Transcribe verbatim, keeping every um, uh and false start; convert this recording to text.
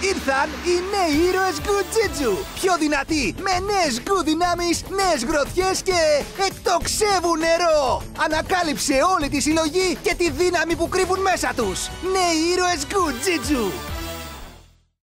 Ήρθαν οι νέοι ήρωες Γκουτζίτζου. Πιο δυνατοί, με νέες γκου δυνάμεις, νέες γροθιές και εκτοξεύουν νερό. Ανακάλυψε όλη τη συλλογή και τη δύναμη που κρύβουν μέσα τους. Νέοι ήρωες Γκουτζίτζου.